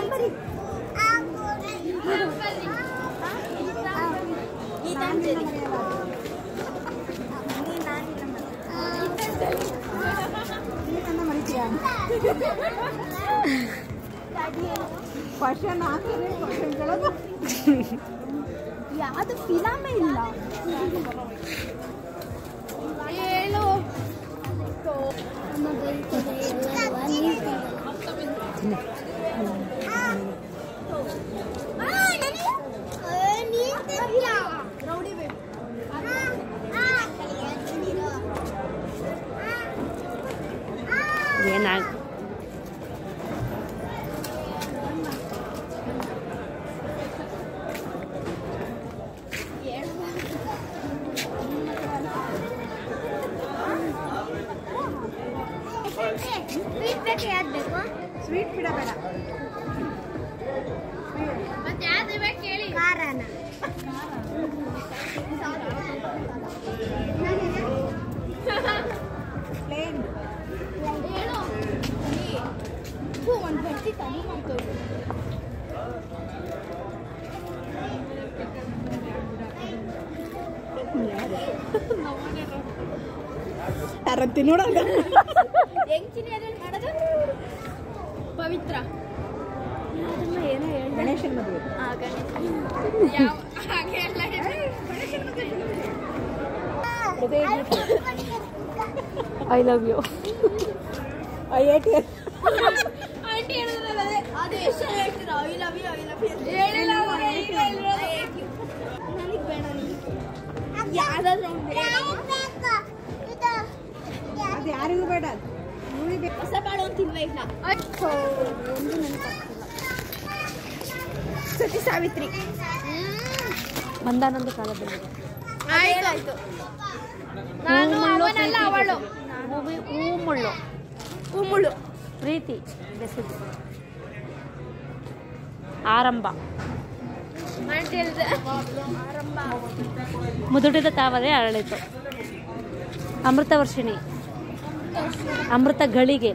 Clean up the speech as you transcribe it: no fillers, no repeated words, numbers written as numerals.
ನಂಬರಿ question ಹಾಕಿದ್ರೆ ಕ್ವಶನ್ಗಳು ಯಾವುದು ಫಿಲಮೇ ಇಲ್ಲ ಹೇಳು ಏನಾಗ ಸ್ವೀಟ್ ಬಿಡಬೇಡ ಮತ್ತೆ ಯಾವ್ದು ಬೇಕು ಹೇಳಿ ಖಾರನ ಪ್ಲೇನ್ ಹೇಳು ಒಂದು ಬಟ್ಟಿ ತನಿ ಮಾಡ್ತೇವೆ ಯಾರಂತಿ ನೋಡೋಣ ಹೆಂಗ್ ಮಾಡೋದು ಪವಿತ್ರ ಏನೋ ಗಣೇಶನ ಮದುವೆ ಹಾಗೆ ಎಲ್ಲ ಐ ಲವ್ ಯು ಆಂಟಿ ಹೇಳಿದ್ರಲ್ಲ ಅದು ಎಷ್ಟು ಹೇಳ್ತೀರಾ ಐ ಲವ್ ಯು ಹೇಳಿಲ್ಲ ನನಗೆ ಬೇಡ ಯಾರಾದ್ರೂ ಅದು ಯಾರಿಗೂ ಬೇಡ ಹೊಸ ಬಾಳು ಅಂತ ತಿನ್ವ ಇಲ್ಲ ಸತಿ ಸಾವಿತ್ರಿ ಮಂದಾನಂದ ಕಾಲ ಬಂದಿದೆ ಆಯ್ತು ನಾನು ಅವನಲ್ಲ ಅವಳು ಹೂಮುಳ್ಳು ಹೂಮುಳ್ಳು ಪ್ರೀತಿ ಬೆಸೆದು ಆರಂಭ ಮುದುಡಿದ ತಾವರೆ ಅರಳಿತು ಅಮೃತ ವರ್ಷಿಣಿ ಅಮೃತ ಗಳಿಗೆ